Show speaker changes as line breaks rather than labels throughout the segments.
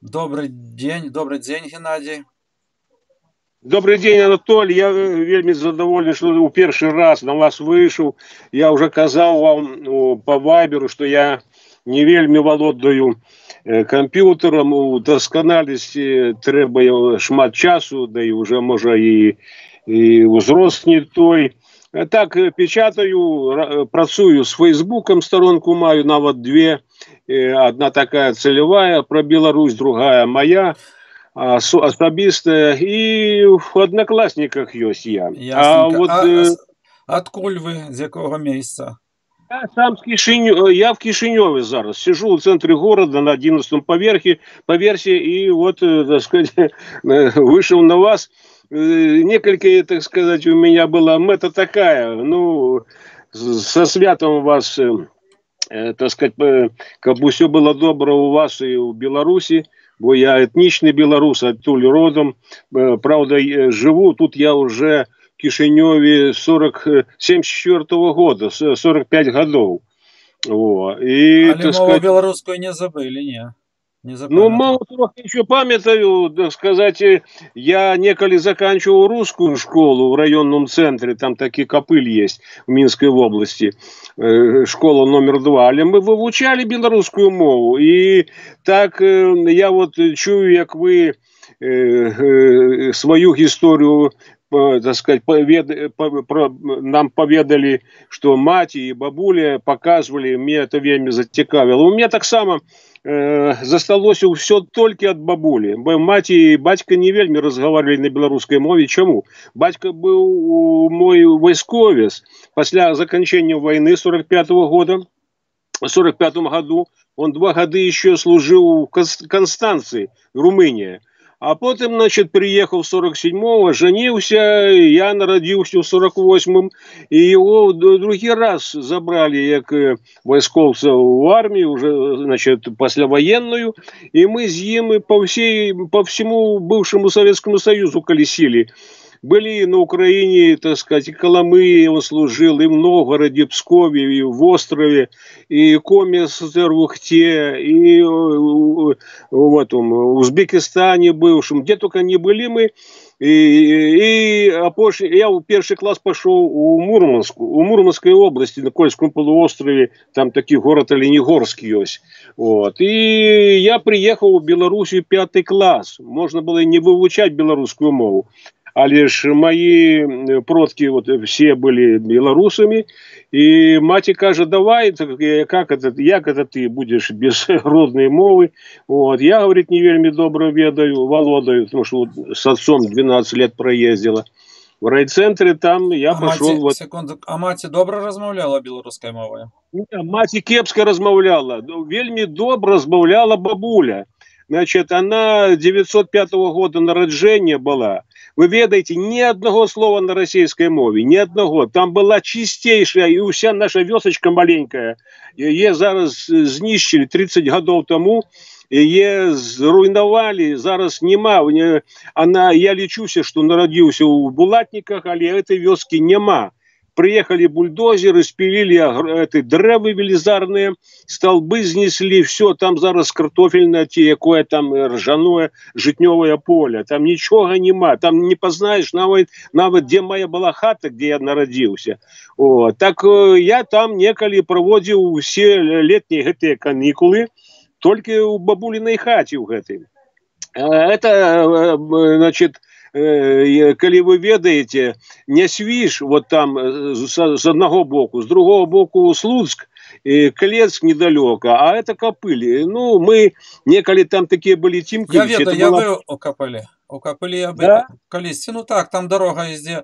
Добрый день, Геннадий.
Добрый день, Анатолий. Я вельмі задоволений, что у першы раз на вас выйшаў. Я уже казаў вам по вайберу, что я не вельмі валодаю камп'ютарам. У дасканаласці трэба шмат часу, да і уже можа і ўзрост не той. Так, печатаю, працую с Фейсбуком, сторонку маю, нават две. Одна такая целевая про Беларусь, другая моя. Асабістая, і в одноклассниках ёсць я.
Ясненько. Адкуль вы, з якого месяца?
Я сам я в Кишиневе зараз. Сижу в центре города на 11-м поверхе, и вот, так сказать, вышел на вас. Несколько, так сказать, у меня была мета такая, ну, со святом вас, так сказать, как бы все было добро у вас и в Беларуси. Бо я этнічны беларус, адтуль родом. Правда, живу тут я уже в Кишиневе 74-го года, 45 годов.
Але мову беларускую не забыли, не?
Ну, мало трохи еще памятаю, так сказать, я неколи заканчивал русскую школу в районном центре, там такие копыль есть в Минской области, школа номер 2, але мы вывучали белорусскую мову, и так я вот чую, как вы свою историю, так сказать, нам поведали, что мать и бабуля показывали, мне это вельмі зацікавило. У меня так само засталося все толькі ад бабулі. Маці і бацька не вельмі разговаривали на беларускай мове. Чаму? Бацька быў мой вайсковец. Пасля заканчэння войны 45-го года, в 45-м году, он 2 года еще служил в Констанции, Румыния. А потом, значит, приехал в 47-го, женился, я народился в 48-м, и его другий раз забрали как войсковца в армию, уже, значит, послевоенную, и мы с ним по всему бывшему Советскому Союзу колесили. Были на Украине, так сказать, и Коломые он служил, и в Новгороде, Пскове, и в Острове, и Коми СССР в Ухте, и в этом, в Узбекистане бывшем, где только не были мы. Я в первый класс пошел у Мурманской области, на Кольском полуострове, там такой город Оленегорский есть. Вот. И я приехал в Белоруссию 5 класс. Можно было не выучать белорусскую мову. А лишь мои продки вот все были белорусами, и мать каже, давай, как это ты будешь без родной мовы. Вот. Я, говорит, не вельмі добро ведаю, володаю, потому что вот с отцом 12 лет проездила. В райцентре там я пошел...
Вот... Секунду, а маці добра размаўляла беларускай мовай?
Маці кепска размаўляла, вельмі добра размаўляла бабуля. Значит, она 905 года нараджения была. Вы ведаете, ни одного слова на российской мове, ни одного. Там была чистейшая, и вся наша вёсочка маленькая. Ее зараз знищили 30 годов тому. Ее зруйновали, зараз нема. Я лечуся, что народился в Булатниках, але этой вёски нема. Приехали бульдозеры, спилили эти дрэвы велизарные, столбы снесли, все, там зараз картофельное, якое там ржаное, житневое поле, там ничего нема, там не познаешь нават где моя была хата, где я народился. Вот. Так я там неколи проводил все летние гэтые каникулы, только у бабулиной хате у гэтай. Это, значит, коли вы ведаете, не Свіж, вот там с одного боку, с другого боку Слуцк, Клецк недалеко, а это Копыль. Ну, мы неколи там такие были тимки.
Я ведаю, я был у Копылі. У Копылі я был колись. Ну так, там дорога везде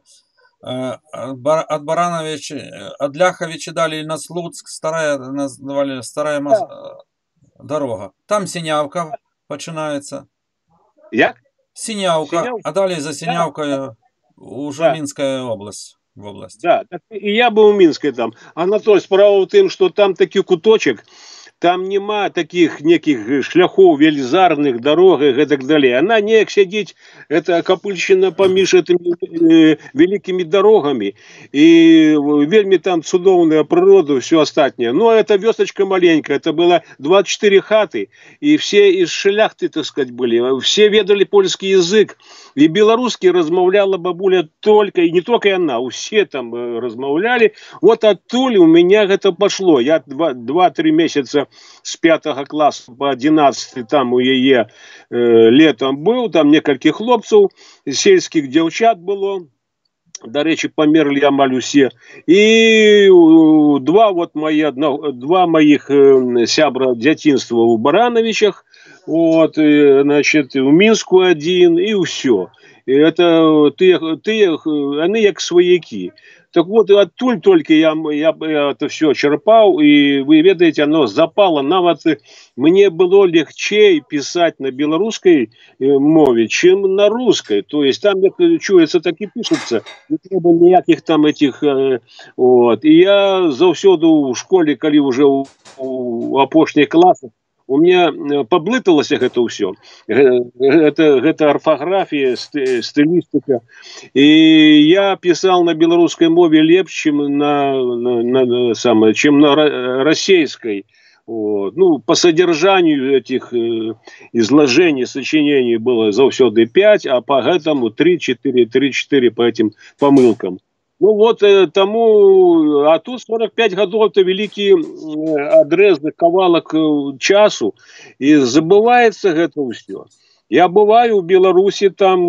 от Барановича, от Ляховича дали на Слуцк, старая, называли старая дорога. Там Синявка починается.
Як?
Синявка, а далее за Синявкой уже Минская область. В области.
Да, так и я был в Минске там. Анатолий, справа в том, что там такой куточек, там нема таких неких шляхов велізарных, дорог и так далее. Она неяк сядзіць, это Капыльшчына паміж этими великими дорогами. И вельми там цудоўная природа, все остальное. Но это вёсочка маленькая, это было 24 хаты, и все из шляхты, так сказать, были. Все ведали польский язык. И белорусский размовляла бабуля только, и не только она, все там размовляли. Вот оттуль у меня это пошло. Я 2-3 месяца с 5 класса по 11 там у яе летом был, там некалькі хлопцаў, сельских девчат было. До речи, померли амаль усе. И два моих сябра дзяцінства у Барановичах, вот, значит, у Минску один, и все. И это они как свояки. Так вот, оттуль только я это все черпал, и вы ведаете, оно запало. Нават мне было легче писать на белорусской мове, чем на русской. То есть там, как чуется, так и пишется. Не треба никаких там этих... Вот. И я заўсёды в школе, коли уже у апошніх классах, у меня поблыталось это все. Это орфография, стилистика. И я писал на белорусской мове лепше, чем на российской. Вот. Ну, по содержанию этих изложений, сочинений было заўсёды 5, а по этому 3-4 по этим помылкам. Ну вот тому, а тут 45 годов это великий адрезный кавалок часу, и забывается это все. Я бываю в Беларуси, там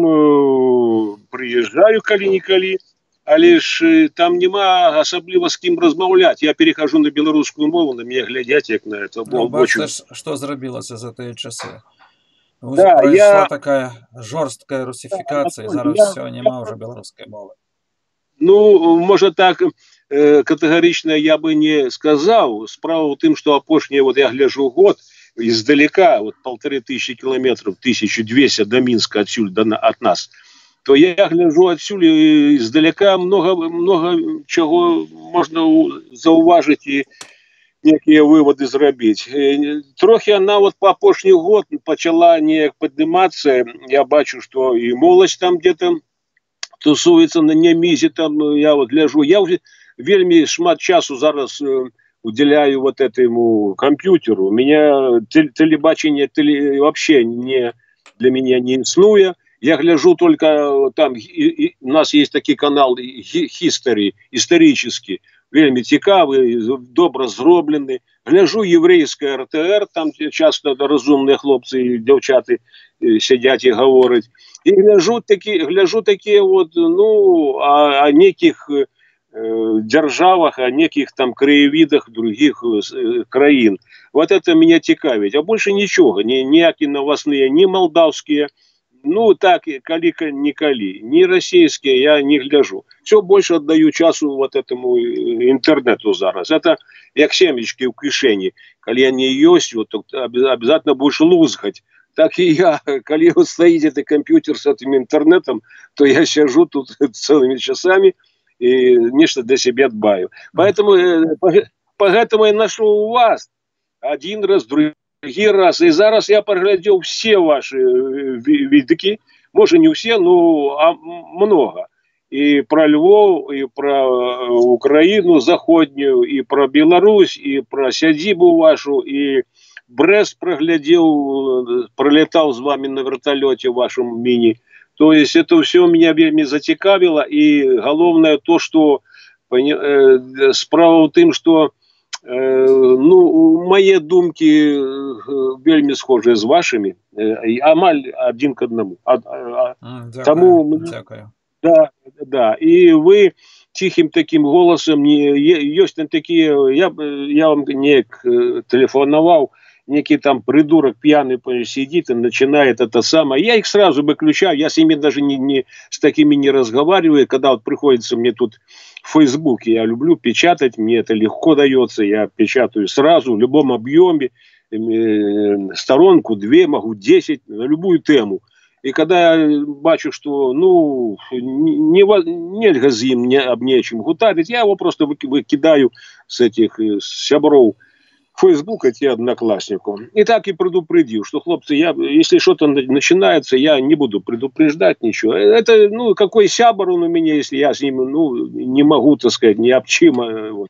приезжаю калі-нікалі, але ж там нема асабліва з кім размаўляць. Я перехожу на беларускую мову, на меня глядят як на это.
Бачиш, что зробилося за ті часи?
Да,
Пройшла така жорстка русифікація, і зараз все, нема вже білоруської мови.
Ну, может так категорично я бы не сказал. Справа в том, что опошнее, вот я гляжу год, издалека, вот 1500 километров, 1200 до Минска отсюда, от нас, то я гляжу отсюда издалека много чего можно зауважить и некие выводы зробить. Трохи она вот по опошний год начала не подниматься. Я бачу, что и молодь там где-то тусуется на Немізе, там я вот гляжу. Я уже вельми шмат часу зараз уделяю вот этому компьютеру. У меня телебачение вообще для меня не існує. Я гляжу только там, у нас есть такой канал History, исторический, вельми цікавий, добре зроблений. Гляжу єврейське РТР, там часто розумні хлопці і дівчата сидять і говорять. И гляжу такие вот, ну, о неких державах, о неких там краевидах других краин. Вот это меня цікавить. А больше ничего. Ніякі новостные, ни молдавские, ну так, калі-нікалі, ни российские я не гляжу. Все больше отдаю часу вот этому интернету зараз. Это як семечки в кишені. Коли они есть, вот, обязательно будешь лузгать. Так и я, когда вот стоит этот компьютер с этим интернетом, то я сижу тут целыми часами и нечто для себя дбаю. Поэтому я нашел у вас один раз, другий раз. И зараз я проглядел все ваши видики. Может, не все, но много. И про Львов, и про Украину заходнюю, и про Беларусь, и про сядзібу вашу, и Брест проглядел, пролетал с вами на вертолете вашем мини. То есть это все меня вельми зацікавило. И главное то, что справа в том, что ну, мои думки вельми схожи с вашими. Амаль один к одному. Тому, да. И вы тихим таким голосом, есть там такие, я вам не телефоновал, некий там придурок пьяный сидит и начинает это самое. Я их сразу выключаю, я с ними даже с такими не разговариваю, когда вот приходится мне тут в Фейсбуке, я люблю печатать, мне это легко дается, я печатаю сразу в любом объеме, сторонку, 2, могу 10, на любую тему. И когда я бачу, что, ну, нельзя з ним об нечем гутарить, я его просто выкидаю с этих сябров Фейсбука ці однокласснику. И так и предупредил, что, хлопцы, если что-то начинается, я не буду предупреждать ничего. Это, ну, какой сябр он у меня, если я с ним, ну, не могу, так сказать, ни об чим. Вот.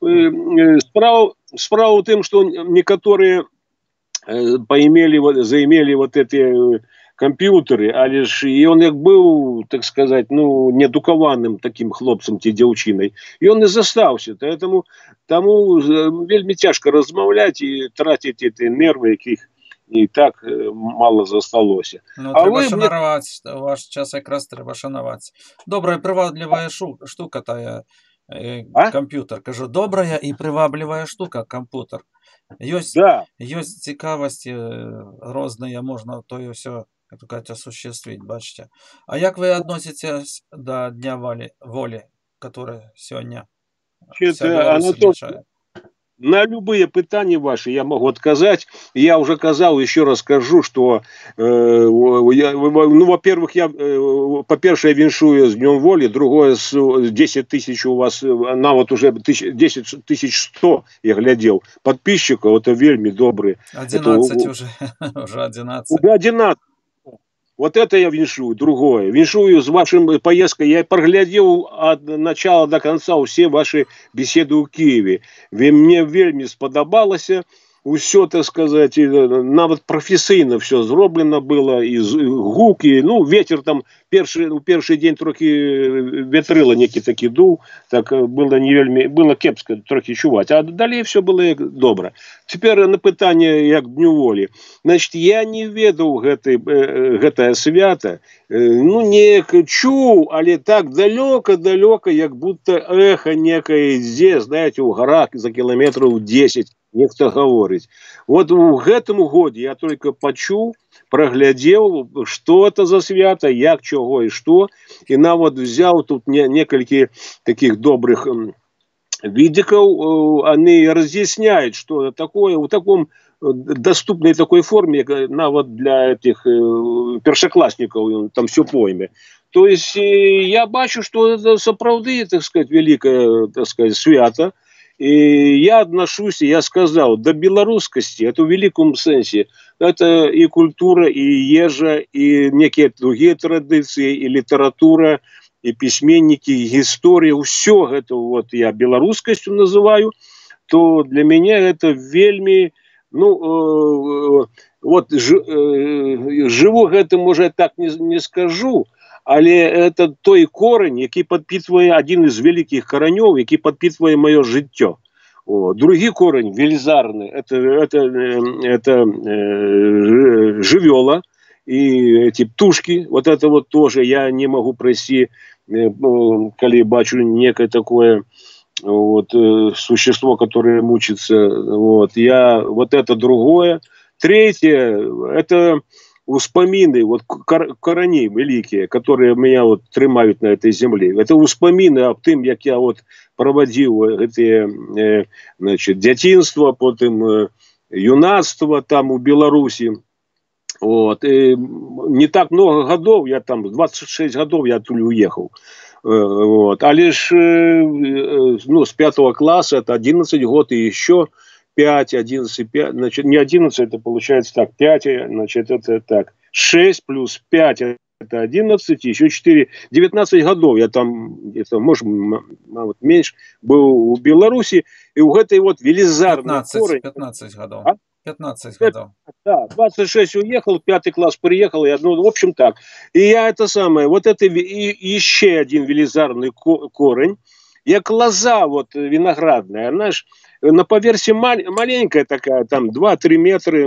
Справа в тем, что некоторые заимели вот эти комп'ютери, але ж і он як быў, так сказать, ну, неадукаваным таким хлопцам ці дзяўчынай, ён і застаўся. Таму вельмі цяжка размаўляць і траціць эти нервы, якіх і так мало засталося.
Ну, трэба шанаваць, ваш час якраз трэба шанаваць. Добрая прываблівая штука тая камп'ютар. Кажу, добрая і прываблівая штука камп'ютар. Ёсць цікавасці розныя, можна тое ўсё, как кажуть, осуществить, бачите. А як вы относитесь до Дня воли, который сегодня вся Беларусь отмечает?
На любые пытания ваши я могу отказать. Я уже казал, еще раз скажу, что, ну, во-первых, по-перше, я віншую с Днем воли, другое, 10 тысяч у вас, на вот уже 10 100, я глядел, подписчиков, это вельми добрые.
11 уже 11.
Уже 11. Вот это я віншую, другое. Віншую с вашим поездкой. Я проглядел от начала до конца все ваши беседы у Киеве. Мне вельми сподобалося. Все, так сказать, нават професійно все зроблено было, і гуки, ну, ветер там, перший день трохи ветрило некий таки дув, так было кепсько трохи чувати, а далі все було добре. Тепер на питання, як Дню волі. Значить, я не ведав гэтае свята, ну, не чув, але так далеко, як будто эхо некое ідзе, знаете, у горах за километров 10, нехто говорить. Вот в гэтым годзе я только почуў, проглядел, что это за свято, як, чего и что, и нават взял тут некалькі таких добрых видиков, они разъясняют, что это такое, в таком доступной такой форме, нават для этих першоклассников, там все пойме. То есть я бачу, что это сапраўды, так сказать, великое, так сказать, свято. И я отношусь, я сказал, до белорусскости, это в великом сенсе. Это и культура, и ежа, и некие другие традиции, и литература, и письменники, и история. Все это вот я белорусскостью называю. То для меня это вельми, ну, вот живу гэтым, может, так не скажу, але это той корень, який подпитывает, один из великих коренев, який подпитывает мое життя. Другий корень, велизарный, это живела, и эти птушки, вот это вот тоже я не могу пройти, коли бачу некое такое вот, существо, которое мучится, вот это другое. Третье, это успомины, вот корени великие, которые меня вот тримают на этой земле. Это успомины об тем, як я вот проводил эти, значит, дзяцінства, потом юнацтво там у Беларуси. Вот. И не так много годов, я там 26 годов я оттуда уехал. Вот. А лишь ну, с 5 класса, это 11 год и еще 5, 11, 5, значит, не 11, это получается так, 5, значит, это так, 6 плюс 5, это 11, еще 4, 19 годов я там, это, может, меньше, был в Беларуси, и у этой вот велизарной
15 годов. 15 годов.
Да, 26 уехал, 5 класс приехал, ну, в общем так. И я это самое, вот это еще один велизарный корень, як лоза вот виноградная, она ж на поверхности маленькая такая, там 2-3 метра,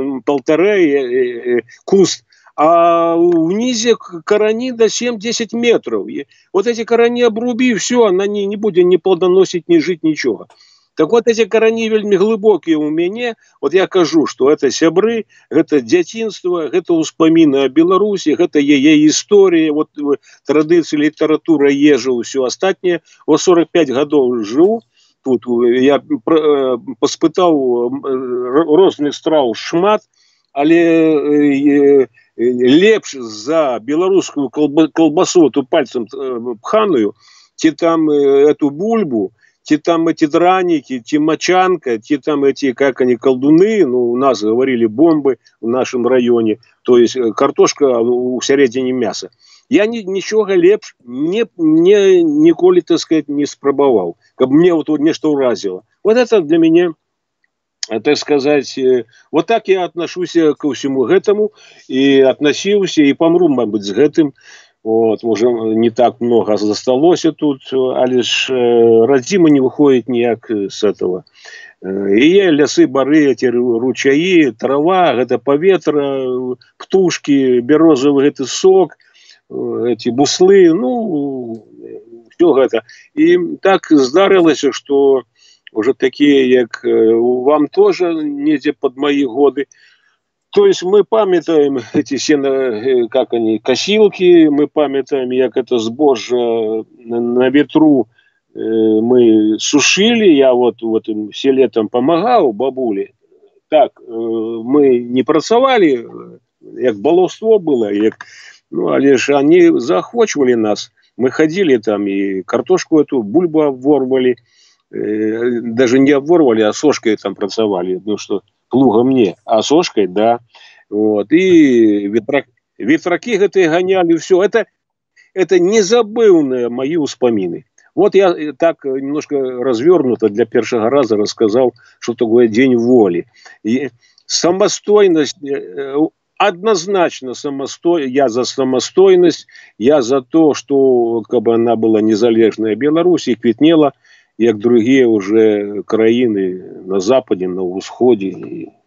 1,5 куст, а внизе корени до 7-10 метров. И вот эти корени обруби, все, она не будет ни плодоносить, ни жить, ничего. Так вот эти корени вельми глубокие у меня, вот я кажу, что это сябры, это дзяцінства, это успомины о Беларуси, это ее история, вот традиции, литература, ежа, все остальное. Вот 45 годов живу, тут я поспытал розных страв шмат, але лепш за белорусскую колбасу, эту пальцем пханую, те там эту бульбу, те там эти драники, те мочанка, те там эти, как они, колдуны, ну, у нас говорили бомбы в нашем районе, то есть картошка у середине мяса. Я ничего лепш ніколі, так сказать, не спрабаваў, каб мне вот нешта ўразіла. Вот это для меня, так сказать, вот так я отношуся ко всему гэтаму и относился, и помру, мабыць, з гэтым. Вот, уже не так много засталося тут, але ж радзіма не выходит ніяк с этого. И лясы, бары, эти ручаи, трава, это поветра, птушки, березовый это сок, эти буслы, ну, все это. И так здарылася, что уже такие, как вам тоже, недзе под мои годы. То есть мы памятаем эти сено, как они, косилки, мы памятаем, как это збожжа на ветру мы сушили. Я вот в этом селе там помогал бабуле. Так, мы не працавали, як баловство было, як, ну, але ж они заохвачивали нас. Мы ходили там и картошку эту, бульбу обворвали, даже не обворвали, а сошкой там працавали. Ну что, плугом не, а сошкой, да. Вот. И ветраки гэтые гоняли, все. Это незабывные мои успомины. Вот я так немножко развернуто для первого раза рассказал, что такое День воли. И самостойность, однозначно я за самостойность, я за то, что как бы она была незалежная Беларусь и квітнела, як другие уже краины на Западе, на Усходе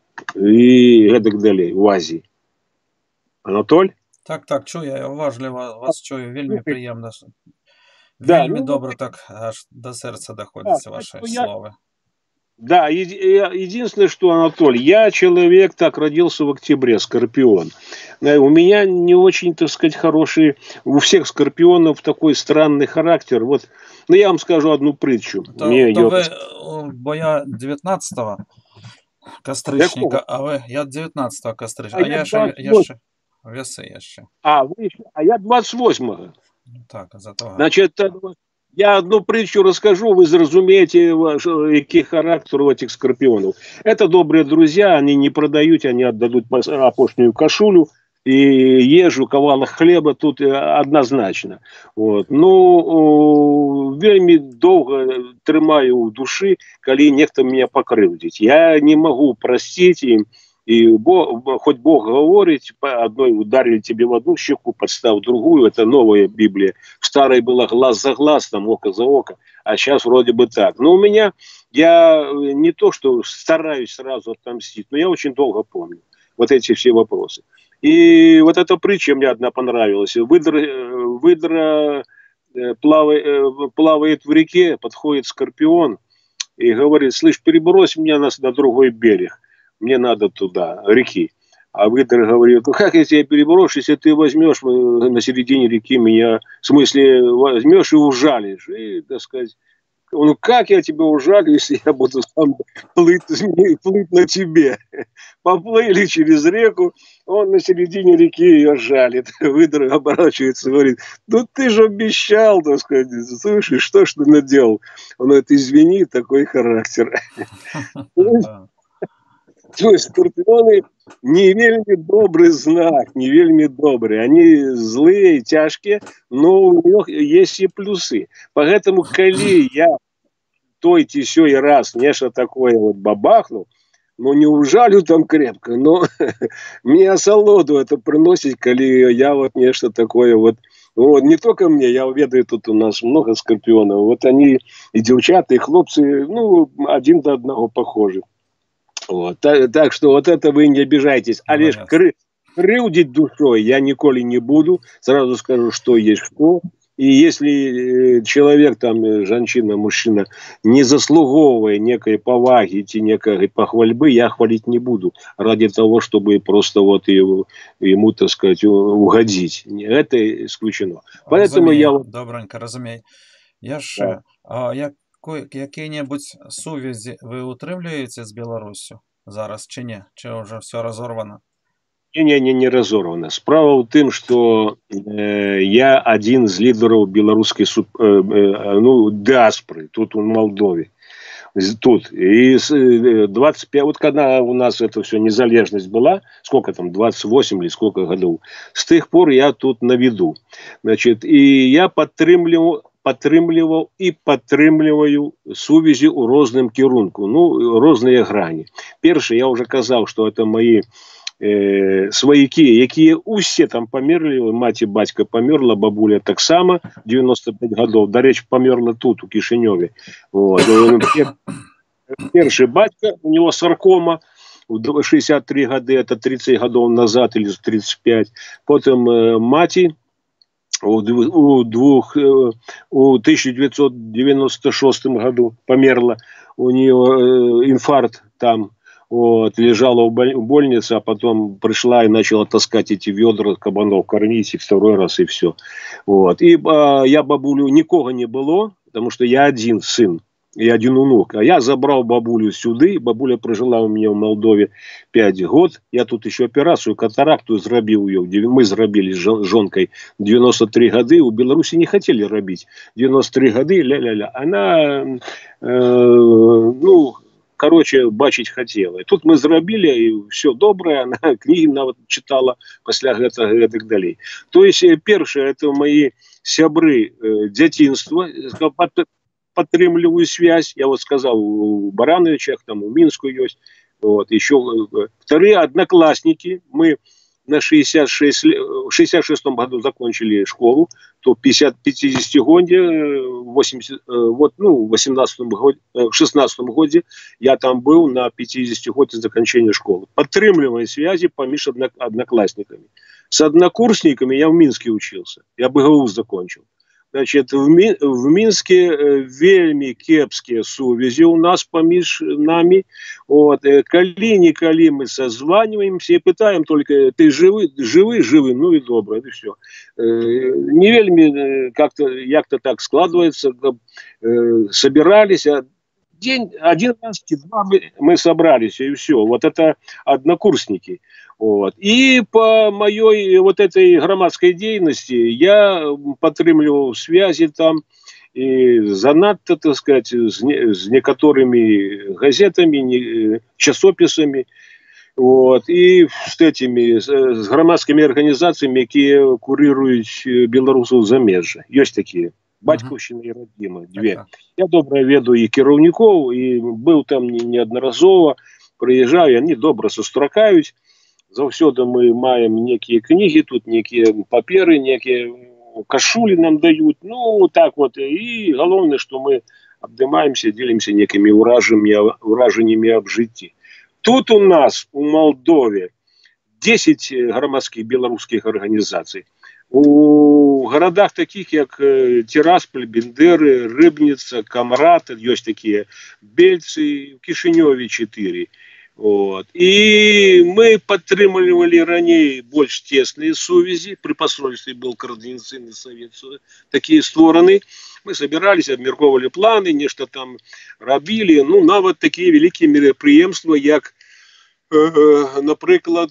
и гэтак далей, в Азии. Анатоль?
Так, чую, я уважливо вас чую, вельми приємно.
Да,
Вельми
ну,
добре так аж до серця доходяться ваші слова.
Да, единственное, что, Анатолий, я человек, так, родился в октябре, скорпион. У меня не очень, так сказать, хороший, у всех скорпионов такой странный характер. Вот, ну, я вам скажу одну притчу.
Бо я 19-го костричника, я 19-го костричника, я ще веси я ще.
А я 28-го.
Так, за того.
Значит, я одну притчу расскажу, вы зразумеете, какие характер у этих скорпионов. Это добрые друзья, они не продают, они отдадут опошнюю кашулю и ежу, кавалок хлеба, тут однозначно. Вот. Ну, вельми долго трымаю в души, коли некто меня покрывдить. Я не могу простить им. И хоть Бог говорит, одной ударили тебе в одну щеку, подстав другую, это новая Библия. В старой было глаз за глаз, там око за око, а сейчас вроде бы так. Но у меня, я не то, что стараюсь сразу отомстить, но я очень долго помню вот эти все вопросы. И вот эта притча мне одна понравилась. Выдра плавает в реке, подходит скорпион и говорит: слышь, перебрось меня на другой берег. Мне надо туда, реки. А выдра говорит: ну как я тебя переброшу, если ты возьмешь на середине реки меня, в смысле, возьмешь и ужалишь. И, так сказать, ну как я тебя ужалю, если я буду сам плыть на тебе? Поплыли через реку, он на середине реки ее жалит. Выдра оборачивается и говорит: ну ты же обещал, так сказать, слушай, что ж ты наделал? Он говорит: извини, такой характер. То есть скорпионы не вельми добрый знак, не вельми добрый. Они злые, тяжкие, но у них есть и плюсы. Поэтому, коли я той тисёй раз нечто такое вот бабахну, ну не ужалю там крепко, но мне осолоду это приносит, коли я вот нечто такое вот. Вот, не только мне, я ведаю, тут у нас много скорпионов. Вот они и девчата, и хлопцы, ну, один до одного похожи. Вот. Так что вот это вы не обижайтесь. А лишь крыудить душой я николи не буду. Сразу скажу, что есть что. И если человек, там, женщина, мужчина, не заслуговывая некой поваги, некой похвальбы, я хвалить не буду. Ради того, чтобы просто вот ему, так сказать, угодить. Это исключено. Поэтому
разумею,
я...
Добренько, разумею. Я ж...
Да.
Які-небудь сувязі ви утримуєте з Білоруссю зараз чи ні? Чи вже все розорвано?
Не разорвана. Справа ў тым, што я адзін з лідараў беларускай дыаспоры тут у Молдове. Тут. И 25, вот когда у нас это все незалежность была, сколько там, 28 или сколько годов, с тех пор я тут на виду. Значит, и я падтрымліваў і падтрымліваю сувязі ў розным кірунку, ну, розныя грані. Першае, я уже казаў, што это мои сваякі, якія усе там памерлі, маці, бацька памерла, бабуля таксама, 95 гадоў, дарэчы, памерла тут, у Кішынёве. Вот. Першы бацька, у него саркома, 63 гады, это 30 гадоў назад, или 35. Потым маці, у 1996 году померла, у нее инфаркт там, вот, лежала в больнице, а потом пришла и начала таскать эти ведра кабанов, кормить, и второй раз, и все. Вот. И я бабулю, никого не было, потому что я один сын и один внук. А я забрал бабулю сюда, бабуля прожила у меня в Молдове 5 год. Я тут еще операцию, катаракту зрабил ее. Мы зрабили с жонкой 93 годы. У Беларуси не хотели робить. 93 годы, ля-ля-ля. Она, ну, короче, бачить хотела. И тут мы зрабили, и все доброе. Она книги читала после гэтага и так далее. То есть, первое, это мои сябры дзяцінства, падтрымліваю связь. Я вот сказал, у Барановичах, там, у Минску есть. Вот, еще вторые одноклассники. Мы на 66-м году закончили школу, то в 50 годе, 80, вот, ну, в 16-м году я там был на 50 годе закончения школы. Подтрымливая связи поміж одноклассниками. С однокурсниками я в Минске учился. Я БГУ закончил. Значит, в Минске вельми кепские сувязі у нас поміж нами. Вот. Коли-николи мы созваниваемся и пытаем только, ты живы, ну и добре, и все. Не вельми как-то, як-то так складывается, собирались, один раз, два мы собрались, и все. Вот это однокурсники. Вот. И по моей вот этой громадской деятельности я подтрымливал связи там, и занадто, так сказать, с некоторыми газетами, часописами, вот, и с этими, с громадскими организациями, которые курируют белорусов замежжа. Есть такие. Батьківщина і Родима, две. Я добре веду і керівників, і був там неодноразово, приїжджаю, вони добре сустракають. Завсёды мы маем некие книги, тут некие паперы, некие кашули нам дают. Ну, так вот. И главное, что мы обдымаемся, делимся некими уражениями об житті. Тут у нас, у Молдове, 10 громадских белорусских организаций. У городах таких, как Тирасполь, Бендеры, Рыбница, Камрад, есть такие, Бельцы, в Кишиневе 4. Вот. И мы подтрымливали ранее больше тесные сувязі. При посольстве был координационный совет, такие стороны. Мы собирались, обмірковывали планы, нечто там робили. Ну, нават такие великие мероприемства, как, наприклад,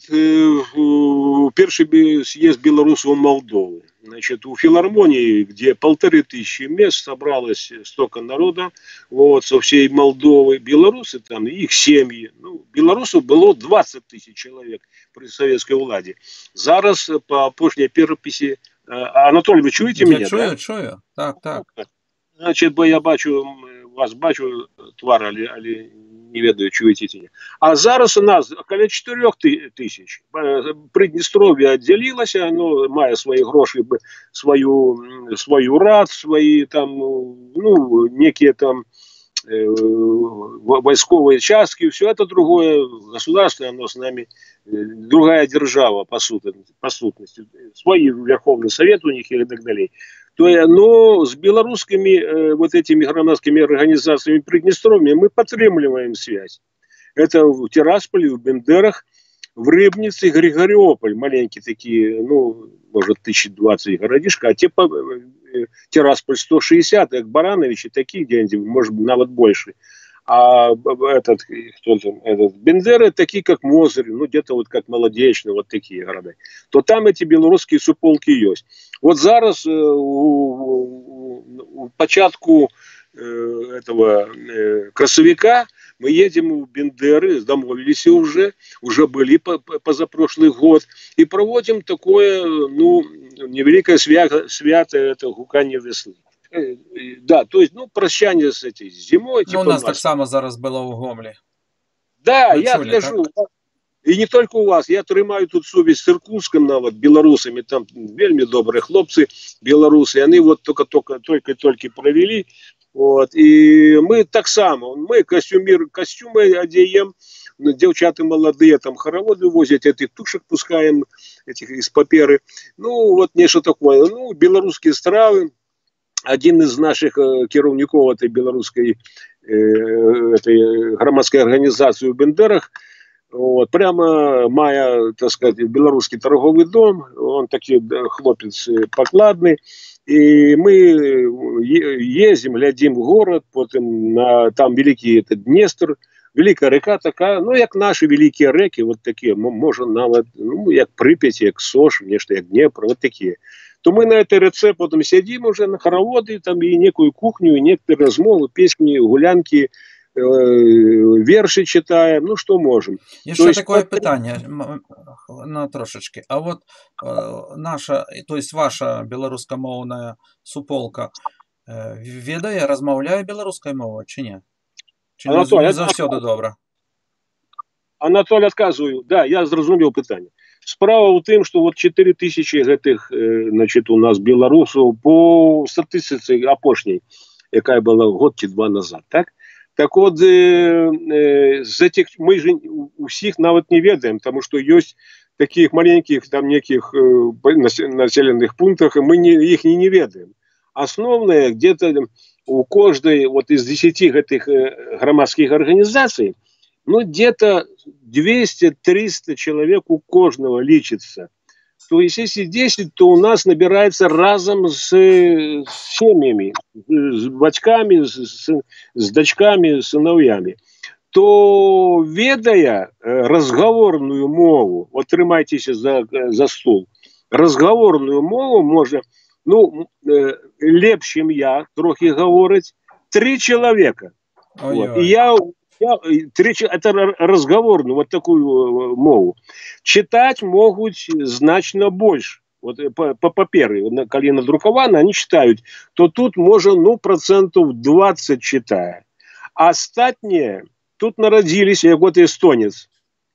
перший съезд белорусов Молдовы. Значит, у филармонии, где 1500 мест собралось столько народа, вот, со всей Молдовы, белорусы там, их семьи. Ну, белорусов было 20 000 человек при советской владе. Зараз по опошней переписи, Анатолий, вы чуете меня?
Чую. Так.
Значит, я вас бачу твар, але не ведаю, чуєте ці. А зараз у нас около 4 000. Придністров'я відділилося, оно має свої гроші, свою рад, свої там, ну, некие там войсковые части, все это другое государство, оно с нами, другая держава по сутности. Свои Верховный Совет у них и так далее. Но с белорусскими вот этими громадскими организациями Приднестровья мы подтрымливаем связь. Это в Тирасполе, в Бендерах, в Рыбнице, Григориополь, маленькие такие, ну, может, 1020 городишко, а те Тирасполь 160, как Барановичи, такие где-нибудь, может быть, навод больше. А этот, кто там, этот, Бендеры такие, как Мозырь, ну, где-то вот как Молодечный, вот такие города. То там эти белорусские суполки есть. Вот зараз у початку этого красовика мы едем у Бендеры, домовились уже были позапрошлый год, и проводим такое, ну, невеликое свято это гуканье весны. Да, то есть, ну, прощание с этой зимой,
Ну, у
типа
нас так
нас.
само зараз было у Гомлі.
Да,
Ви
я
чули,
гляжу.
так?
І не тільки у вас, я тримаю тут сувязь з Іркутськом, навіть білорусами, там вельми добрі хлопці білоруси, вони от тільки провели, от, і ми так само, ми костюми одяємо, дівчата молоді, там хороводи возять, этих тушек пускаємо, этих із папери, ну, от нечто таке, ну, білоруські страви, один из наших керівників этой белорусской этой громадской организации в Бендерах, вот, прямо мая, так сказать, белорусский торговый дом, он такой хлопец покладный, и мы ездим, глядим в город, потом там великий этот Днестр, велика река така, ну, як наші великі реки, от такі, може навіть, ну, як Прип'ять, як Сош, нечто як Дніпро, от такі. То мы на этой РЦ потом сидим уже на хороводы, там и некую кухню, и некоторые размовы, песни, гулянки, верши читаем, ну что можем.
І ще таке питання на трошечки. А от наша, то есть ваша білоруськомовна суполка ведає, розмовляє білоруською мовою чи ні? Чи не завсёды добре?
Анатолій, отказываю. Да, я зрозумів питання. Справа у тим, що от 4 тисячі гэтых, значить, у нас білорусів по статистиці апошній, яка була год чи два назад, так? Так от, з этих, мы же у всіх навіть не ведаем, тому що є таких маленьких, там, неких населених пунктах, и мы их не ведаем. Основное, где-то у каждой вот из 10 этих громадских организаций, ну, где-то 200-300 человек у каждого лечится. То есть, если 10, то у нас набирается разом с семьями, с батьками, с дочками, с сыновьями. То, ведая разговорную мову, вот тримайтесь за стол, разговорную мову можно, ну, лепше, чем я, трохи говорить, 3 человека. Вот. И я это разговорную, вот такую мову. Читать могут значно больше. Вот по паперы, коли надрукавано, они читают, то тут можно, ну, 20% читая. А остальные, тут народились, я вот эстонец.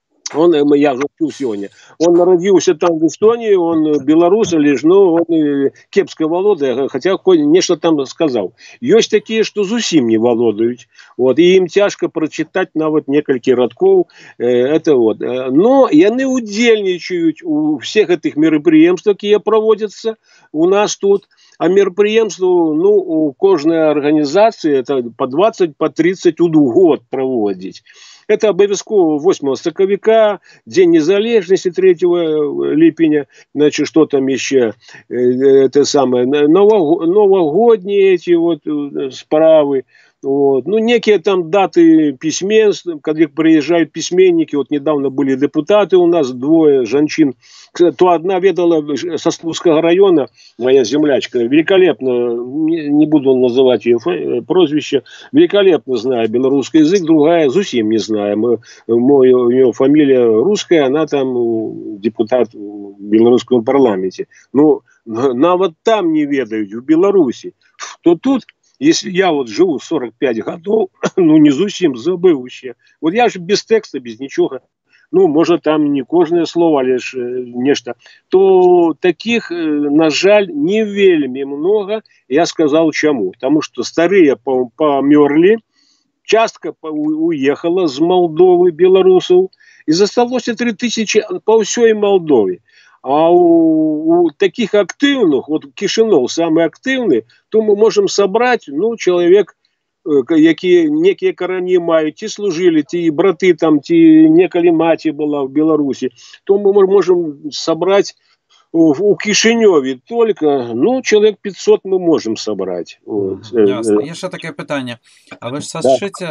Я уже чув сегодня. Он народился там в Эстонии, он белорус, лишь, ну, он кепско володає, хотя нечто там сказал. Есть такие, что зусім не володают. Вот, и им тяжко прочитать навіть несколько радков. Это вот. Но яны удельничают у всех этих мероприемств, которые проводятся у нас тут. А мероприемство, ну, у каждой организации это по 20, по 30 у год проводить. Это обовязково 8 стыковика, День незалежности 3 липня, значит, что там еще, это самое, новогодние эти вот справы. Вот. Ну, некие там даты письменств, когда приезжают письменники, вот недавно были депутаты у нас, 2 женщин, то одна ведала со Слуцкого района, моя землячка, великолепно, не буду называть ее прозвище, великолепно знаю белорусский язык, другая зусим не знаю. У нее фамилия русская, она там депутат в белорусском парламенте. Ну, навод там не ведают, в Беларуси. То тут, если я вот живу 45 годов, ну, не зусим забывающие. Вот я же без текста, без ничего, ну, может, там не кожное слово, лишь нечто, то таких, на жаль, не вельми много. Я сказал, чему. Потому что старые померли, частка уехала с Молдовы, белорусов, и засталось 3000 по всей Молдове. А у таких активных, вот Кишинев самый активный, то мы можем собрать, ну, человек, які некие корені мають, ті служили, ті брати там, ті неколи маті була в Беларуси, то мы можем собрать у Кишиневе только, ну, человек 500 мы можем собрать. Вот.
Ясно. Є ще таке питання. А ви ж сошите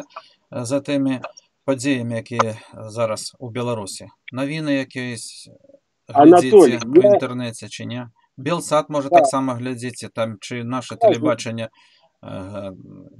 за тими подіями, які зараз у Білорусі? Новини якісь
Анатолий,
глядите в інтернеті чи ні? Білсат, може,
да,
так само глядите, там, чи наше
рассказываю.
телебачення, е,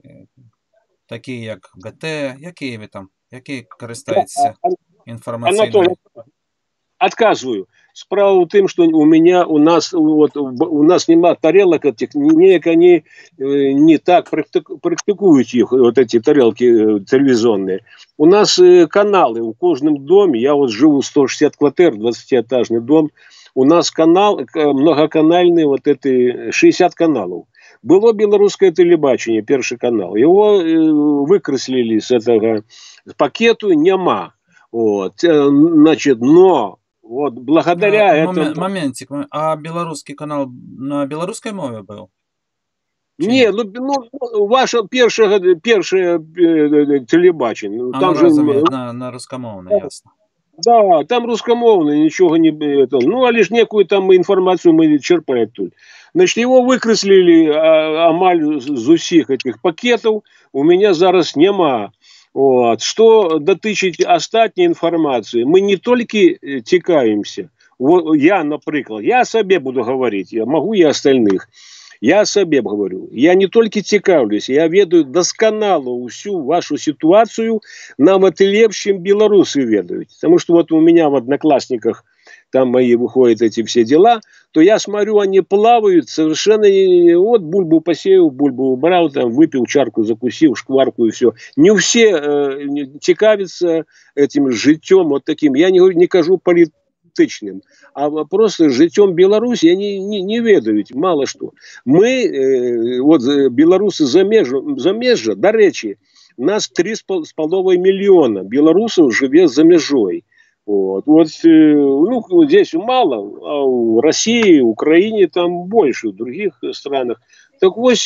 такі як ГТ, які ви там, які
Да,
користуєтеся
Анатолий,
інформаційною?
отказываю. Справа в том, что у нас, вот, у нас нема тарелок этих, ніяк они не так практикуют их, вот эти тарелки телевизионные. У нас каналы в каждом доме, я вот живу 160 квартир, 20-этажный дом, у нас канал, многоканальный, вот эти 60 каналов. Было белорусское телебачение, первый канал. Его выкреслили с этого пакету, нема. Вот, значит, но вот благодаря этому...
Моментик, а білоруський канал на білоруській мові був?
Не, ваше перше телебачення.
А,
Там
ну
же,
розумію, на рускомовне, ясно.
да, там русскомовно, ничего не... Ну, а лишь некую там информацию мы черпали оттуда. Значит, его выкреслили амаль з усіх этих пакетов. У меня зараз нема. От. Что дотичить остатньої інформації, ми не тільки цікавимося. Я, наприклад, я о себе буду говорити, я могу и остальных. Я о себе говорю. Я не тільки цікавлюсь, я ведаю досконало всю вашу ситуацию, нам это лепше, чем белорусы ведают. Потому что вот у меня в Одноклассниках там мои выходят эти все дела, то я смотрю, они плавают совершенно... Вот бульбу посеял, бульбу убрал, там, выпил чарку, закусил, шкварку и все. Не все цікавятся этим життем вот таким. Я не кажу політичним, а просто життем Беларуси они не ведают, мало что. Мы, вот белорусы замежжа, до речі, нас 3,5 миллиона белорусов живе за межой. Вот, ну, здесь мало, а в России, Украине там больше, в других странах. Так вот,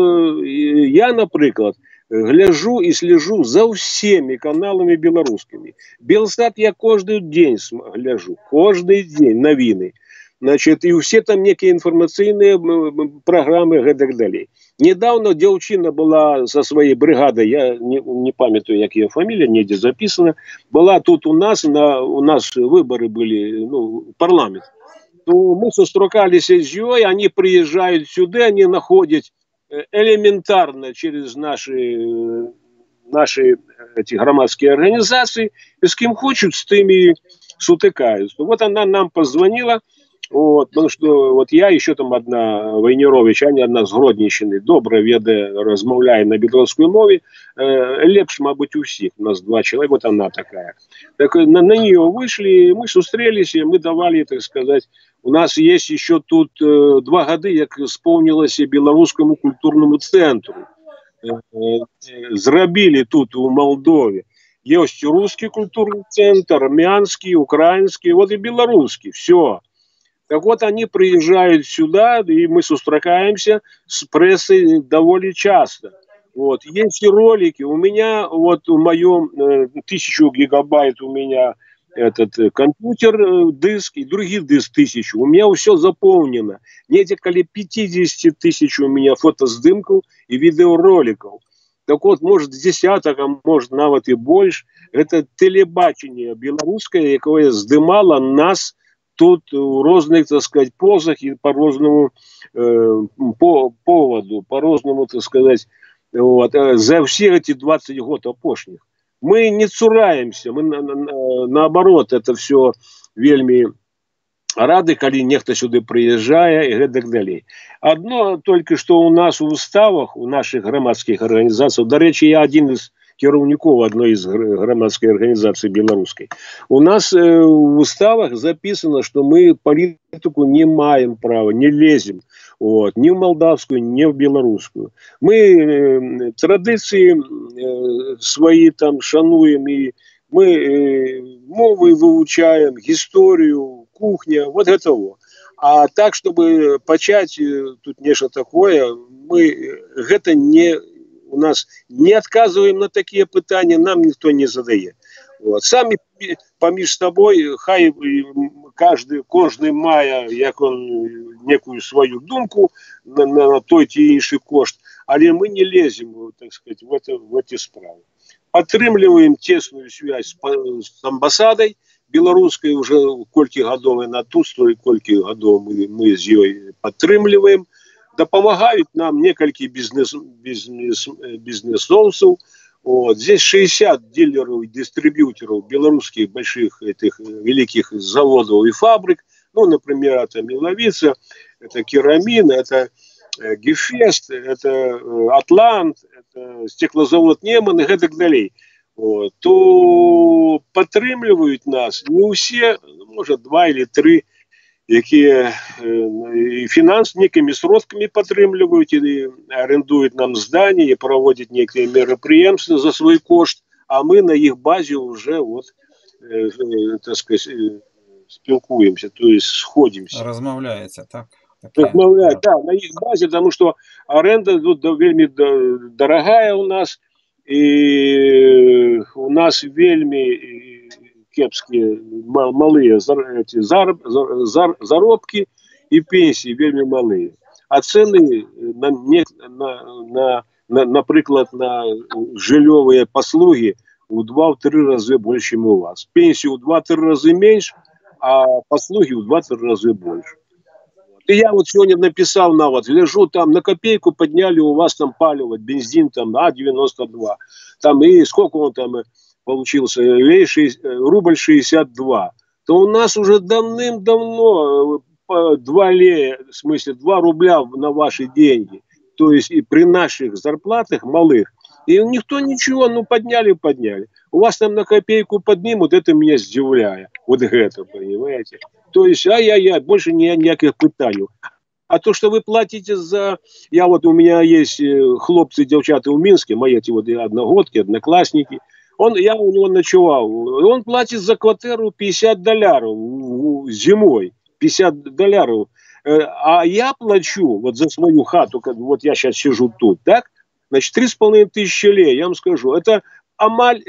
я, например, гляжу и слежу за всеми каналами белорусскими. Белсат я каждый день гляжу, каждый день новины. Значит, и все там некие информационные программы и так далее. Недавно девчина была со своей бригадой, я не памятаю, как ее фамилия, нигде записана, была тут у нас выборы были, ну, парламент. То мы сустракались с ней, они приезжают сюда, они находят элементарно через наши эти громадские организации, и с кем хочут, с теми сутыкаются. Вот она нам позвонила, вот, потому что вот я, еще там одна Войнерович, Аня одна з Гродненщини, добре веде, розмовляє на білоруській мові, лепш, мабуть, у всіх. У нас 2 человека, вот она такая. Так на нее вышли, мы зустрелись, мы давали, так сказать, у нас есть еще тут 2 года, як сповнилося Білоруському культурному центру. Зробили тут у Молдові. Есть русский культурный центр, армянский, украинский, вот и белорусский, все. Так вот, они приезжают сюда, и мы сустракаемся с прессой довольно часто. Вот. Есть и ролики. У меня, вот в моем 1000 гигабайт у меня этот компьютер, диск, и других диск 1000. У меня все заполнено. Неколо 50 тысяч у меня фотосдымков и видеороликов. Так вот, может, десяток, а может, нават и больше. Это телебачение белорусское, якое здымало нас тут у разных, так сказать, позах и по разному поводу, по разному, так сказать, вот, за все эти 20 год опошних. Мы не цураемся, мы наоборот, это все вельми рады, коли нехто сюда приезжая и так далее. Одно только, что у нас в уставах, у наших громадских организаций, до речи, я один из кіраўнікоў одной из громадской организации белорусской. У нас в уставах записано, что мы политику не маем права, не лезем. Вот, ни в молдавскую, ни в белорусскую. Мы традиции свои там шануем, и мы мовы выучаем, историю, кухня, вот этого. А так, чтобы почать тут нечто такое, мы это не... У нас не отказываем на такие пытания, нам никто не задает. Вот. Сами поміж собой, хай кожний має, як он, некую свою думку на той чи інший кошт, але ми не лезем, так сказать, в эти справи. падтрымліваем тесную связь с амбасадай беларускай уже колькі гадоў на тустой, колькі гадоў мы з ёй падтрымліваем. Дапамагаюць нам некалькі бизнесовцев. Вот. Здесь 60 дилеров и дистрибьюторов белорусских больших этих великих заводов и фабрик. Ну, например, это Миловица, это Керамин, это Гефест, это Атлант, это стеклозавод Неман и так далее. Вот. То падтрымліваюць нас не ўсе, может, 2 или 3, якія некімі сродкамі падтрымліваюць і арендуюць нам здания, і праводзяць некія мерапрыемствы за свой кошт, а мы на их базе уже вот, так сказать, спілкуемся, то есть сходимся.
Размовляете, так?
Размовляют, да, на их базе, потому что аренда тут вельми дорогая у нас, и у нас вельми кепские малые заробки и пенсии вельми малые. А цены, например, на жильевые послуги в 2-3 раза больше, чем у вас. Пенсию в 2-3 раза меньше, а послуги в 2-3 раза больше. И я вот сегодня написал на вот, лежу там, на копейку подняли у вас там палево, бензин там, А92. Там и сколько он там получился, рубль 62. То у нас уже давным-давно 2 рубля на ваши деньги. То есть и при наших зарплатах малых. И никто ничего, ну подняли. У вас там на копейку поднимут, это меня удивляет. Вот это, понимаете. То есть, больше никаких пытаний. А то, что вы платите за... у меня есть хлопцы, девчата в Минске, мои эти вот одногодки, одноклассники. Я у него ночевал. Он платит за квартиру $50 зимой. $50. А я плачу вот за свою хату, вот я сейчас сижу тут, так? Значит, 3500 лей, я вам скажу. Это амаль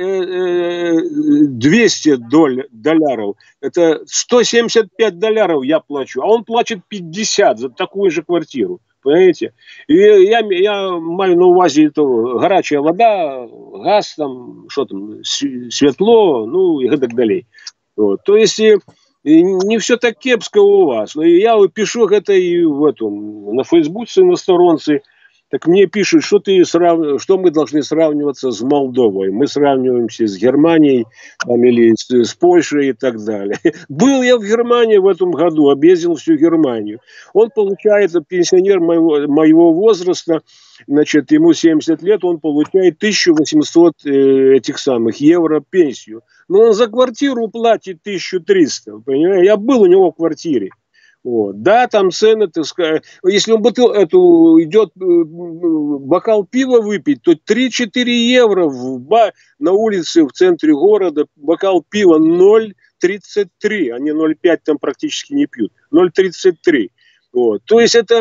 $200. Это $175 я плачу. А он платит 50 за такую же квартиру. Понимаете? И я маю на увазі этого, горячая вода, газ, там, что там, светло, ну и так далее. Вот. То есть не все так кепско у вас. Я пишу это и на Фейсбуке на сторонце. Так мне пишут, что мы должны сравниваться с Молдовой. Мы сравниваемся с Германией там, или с Польшей и так далее. Был я в Германии в этом году, объездил всю Германию. Он, получается, пенсионер моего возраста, значит, ему 70 лет, он получает 1800 евро пенсию. Но он за квартиру платит 1300, понимаете? Я был у него в квартире. Вот. Да, там цены, так сказать, если он идет бокал пива выпить, то 3-4 евро на улице в центре города, бокал пива 0,33, они 0,5 там практически не пьют, 0,33. Вот. То есть это,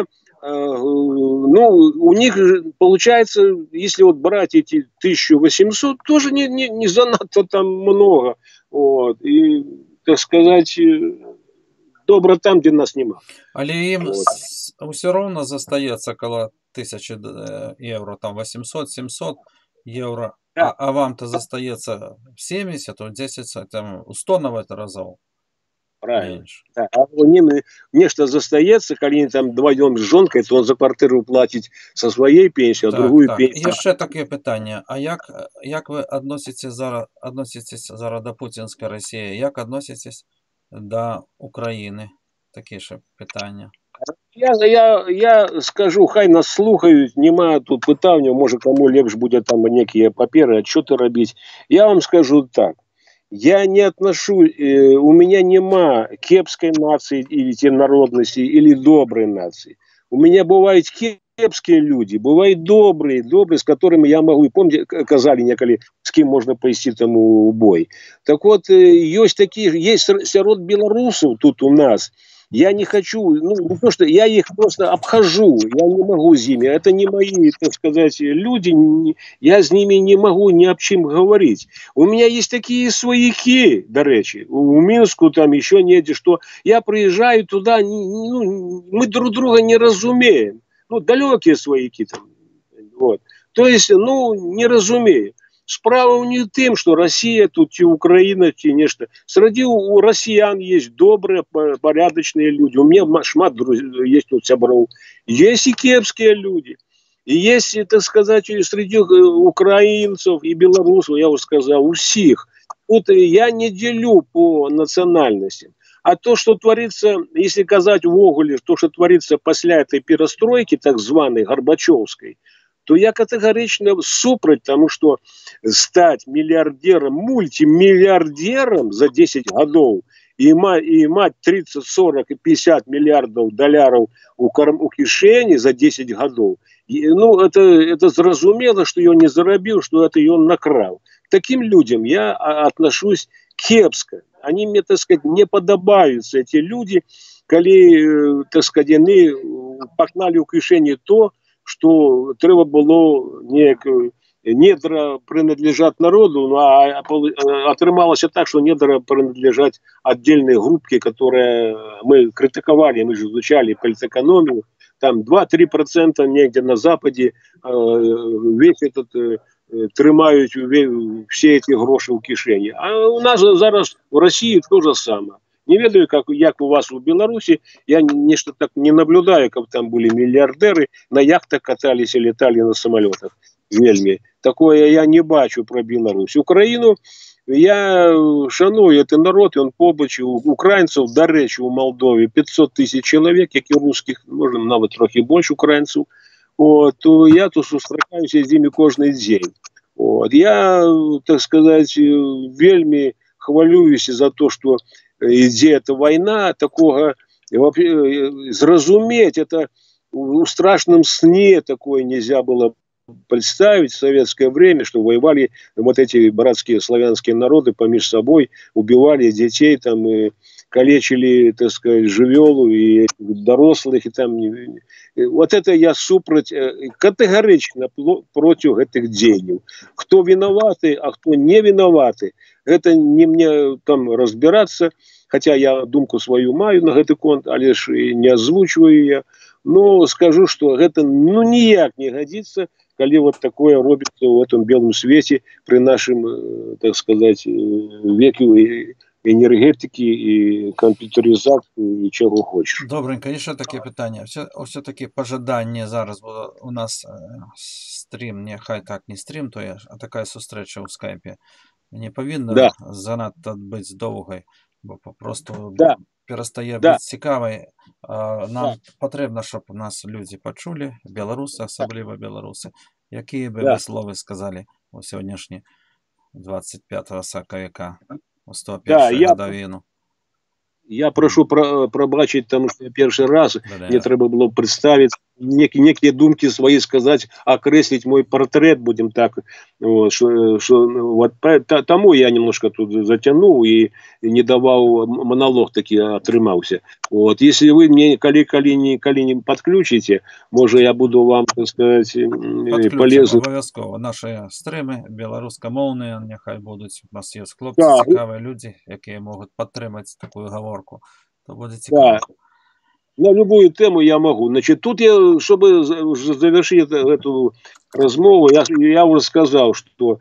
у них получается, если вот брать эти 1800, тоже не занадто там много. Вот. И, так сказать... Добро там, где нас нема.
Але им все равно застается около 1000 евро, там 800-700 евро, да. А вам-то застается 70, 10, там, 100 на это разов.
Правильно. Да. А мне что застается, когда они там вдвоем с жонкой, то он за квартиру платит со своей пенсией, а другую пенсию.
Еще такое питание. А як вы относитесь зараз до путинской России? Як относитесь до України? Такі ще питання.
Я скажу, хай нас слухають, нема тут питання, може кому легш буде там некие паперы, отчеты робить. Я вам скажу так, я не отношу, у меня нема кепской нации или те народности, или доброй нации. У меня бывают кепские люди, бывают добрые, с которыми я могу, помните, казали неколи, с кем можно пойти тому в бой. Так вот, есть сярод белорусов тут у нас. Я не хочу, не то, что я их просто обхожу, я не могу с ними, это не мои, так сказать, люди, я с ними не могу ни об чем говорить. У меня есть такие свояки, до речи, у Минску там еще негде, что я приезжаю туда, мы друг друга не разумеем, далекие свояки там, вот. То есть, не разумею. Справа не тым, што Расія тут ці Украіна ці нешта. Среди у расіян есть добрыя парядачныя людзі. У меня шмат есть тут сяброў. Есть и кепскія люди. И есть, так сказать, среди украинцев и белорусов, я уже сказал, у всех. Вот я не делю по национальности. А то, что творится, если сказать в Оголе, то, что творится после этой перестройки, так званой Горбачевской, то я категорично супрать тому, что стать миллиардером, мультимиллиардером за 10 годов и мать 30, 40 и 50 миллиардов долларов у кишени за 10 годов, ну, это зразумело, что он не заробил, что это он накрал. К таким людям я отношусь кепска. Они мне, так сказать, не подобаются, эти люди, коли, так сказать, они погнали у кишени то, что треба было недра принадлежат народу, а отрымалось так, что недра принадлежат отдельной группке, которые мы критиковали, мы же изучали политэкономию. Там 2-3% негде на Западе весь этот тримають все эти гроши в кишені. А у нас зараз в России то же самое. Не ведаю, как у вас в Беларуси. Я нечто так не наблюдаю, как там были миллиардеры, на яхтах катались и летали на самолетах. Вельми. Такое я не бачу про Беларусь. Украину я шаную, это народ, и он побач. Украинцев, до речи, у Молдові 500 тысяч человек, як і русских, може, навіть трохи більше українців. То я тут зустрічаюся з ними кожен день. Я, так сказать, вельми хвалююся за то, что идет эта война, такого зразуметь, это в страшном сне такое нельзя было представить в советское время, что воевали вот эти братские славянские народы помеж собой, убивали детей там и калечили, так сказать, живелу и дорослых, и там вот это я супроть категорично против этих деяний. Кто виноваты, а кто не виноваты, это не мне там разбираться, хотя я думку свою маю на этот конт, але ж не озвучиваю я, но скажу, что это ну никак не годится, коли вот такое робится в этом белом свете при нашем, так сказать, веке енергетики і комп'ютеризації, і чого хочеш.
Добренько, і ще таке питання. Все-таки пожадання зараз, бо у нас стрім, нехай так не стрім, то є, а така зустріча у скайпі. Не повинна занадто бути довгою, бо просто перестає бути цікавою. Нам потрібно, щоб нас люди почули, білоруси, особливо білоруси. Які би ви слови сказали у сьогоднішній 25-го сакавіка? У 101 годовину.
Я прошу пробачить, потому что первый раз мне треба было представить некие думки свои сказать, окреслить мой портрет, будем так, вот, вот тому я немножко тут затянул и не давал монолог таки отрымался. Вот, если вы мне коли не подключите, может я буду вам, так сказать, полезен.
Обов'язково. Наші стрими білоруськомовні, нехай будуть. У нас є хлопці, цікаві люди, які можуть підтримати таку оговорку. То буде цікаво.
На любую тему я могу. Значит, тут я, чтобы завершить эту размову, я уже сказал, что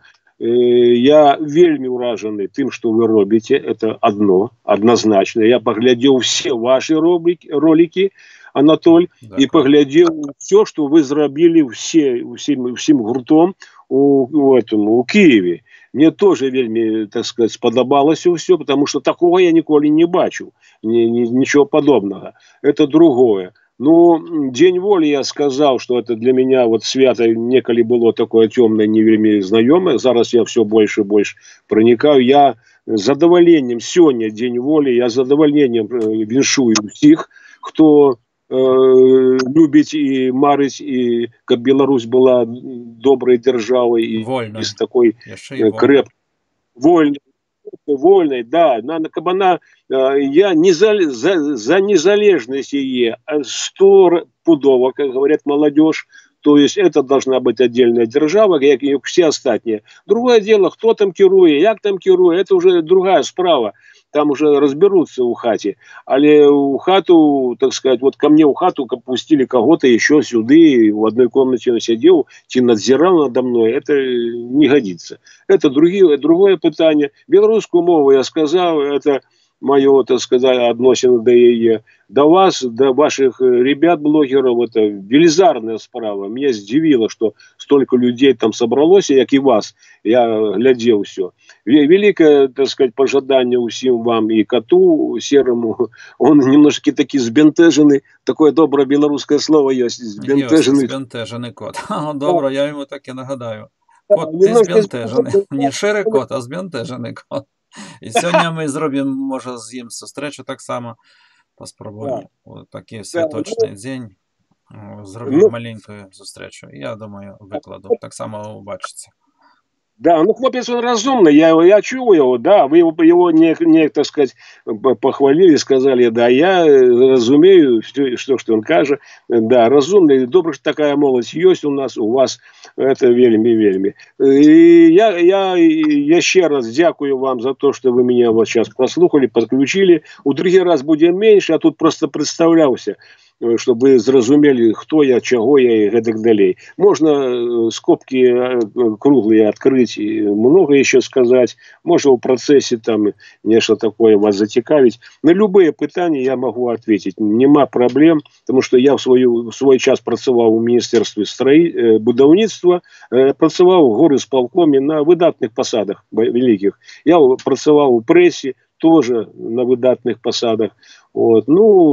я вельми уражений тем, что вы робите. Это однозначно. Я поглядел все ваши ролики, Анатоль, и поглядел все, что вы зробили всем гуртом у Киеве. Мне тоже вельми, так сказать, сподобалось все, потому что такого я николи не бачу, ничего подобного. Это другое. Ну, День воли я сказал, что это для меня вот свято неколи было такое темное, не вельми знакомое. Зараз я все больше и больше проникаю. Я с задоволением, сегодня День воли, я с задоволением віншую всех, кто любить и марить, и как Беларусь была доброй державой и с такой вольной, да, как она, я за незалежность ее 100-пудово, как говорят молодежь, то есть это должна быть отдельная держава, как и все остальные. Другое дело, кто там керует, як там керует, это уже другая справа. там уже разберутся у хаті. Але у хату, так сказать, вот ко мне у хату пустили кого-то еще сюды, в одной комнате он сидел, ці надзирал надо мной, это не годится. Это другое питание. Белорусскую мову я сказал, это мое, так сказать, относено до яе. До вас, до ваших ребят-блогеров, это велизарная справа. Меня удивило, что столько людей там собралось, як и вас. Я глядел все. Великое, так сказать, пожадание усім вам и коту серому. Он немножко таки збентежений. Такое доброе белорусское слово есть.
Збентежений. Збентежений кот. Добре, я йому так і нагадаю. Кот, ти збентежений. Не ширий кот, а збентежений кот. І сьогодні ми зробимо, може, з їм зустрічу так само. Поспробуємо. Такий святочний день. Зробимо маленьку зустрічу. Я думаю, викладу. Так само убачиться.
Да, ну хлопец он разумный, я чую его, да, вы его не, так сказать, похвалили, сказали, да, я разумею, что он каже, да, разумный, добре, что такая молодь есть у нас, у вас, это вельми. И я ще раз дякую вам за то, что вы меня вот сейчас прослухали, подключили, у другий раз будет меньше, я тут просто представлялся, чтобы вы зразумели, кто я, чего я и так далее. Можно скобки круглые открыть, и много еще сказать. Можно в процессе там нечто такое вас зацікавить. На любые питания я могу ответить. Нема проблем, потому что я в свой час працював у Міністерстві будівництва, працював в горисполкомі на видатних посадах великих. Я працював у пресі, тоже на выдатных посадах. Вот.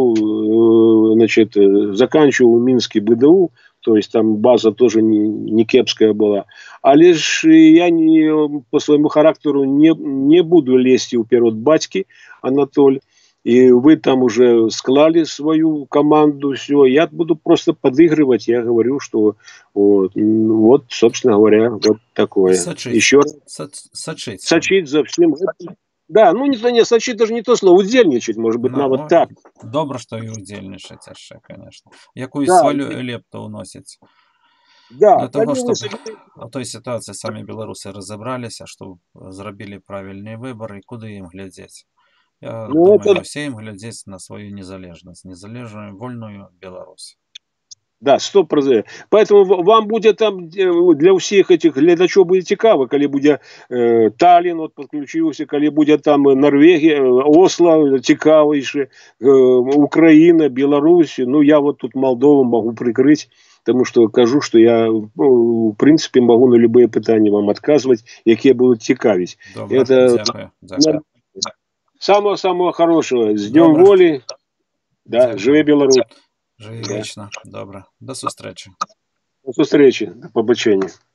Ну, значит, заканчивал Минский БДУ, то есть там база тоже не кепская была. А лишь я по своему характеру не буду лезть вперед батьки, Анатоль. И вы там уже склали свою команду, все. Я буду просто подыгрывать. Я говорю, что вот собственно говоря, вот такое.
Сочить.
Еще
Сочить
за всем. Да, ну не сочить даже не то слово, удзельничать, может быть, нават так.
Добре, що і удзельничать ще, звісно. Якусь свою лепту уносить.
Да,
для того, щоб в той ситуації самі білоруси розібралися, щоб зробили правильний вибір і куди їм глядіти. Я думаю, всім глядіти на свою незалежність, незалежную, вольную Беларусь.
Да, 100%. Поэтому вам будет там, для всех этих глядачов будет цікаво, коли буде Таллин, вот подключился, коли буде там Норвегия, Осло цікавіше, Украина, Беларусь, ну я вот тут Молдову могу прикрыть, потому что кажу, что я, в принципе, могу на любые питания вам отказывать, які будут цікавить.
Добре, это дякую.
Самого хорошего. С Днем воли. Да, живи Беларусь.
Живи вічно. Добре. До зустрічі.
До зустрічі. До побачення.